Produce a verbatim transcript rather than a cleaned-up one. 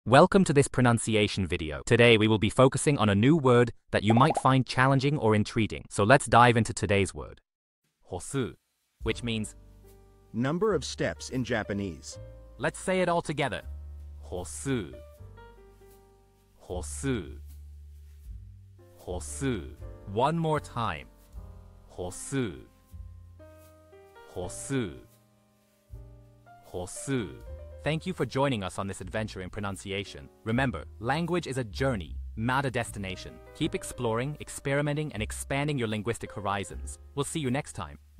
Welcome to this pronunciation video. Today we will be focusing on a new word that you might find challenging or intriguing. So let's dive into today's word. Hosuu, which means number of steps in Japanese. Let's say it all together. Hosuu. Hosuu. Hosuu. One more time. Hosuu. Hosuu. Hosuu. Thank you for joining us on this adventure in pronunciation. Remember, language is a journey, not a destination. Keep exploring, experimenting, and expanding your linguistic horizons. We'll see you next time.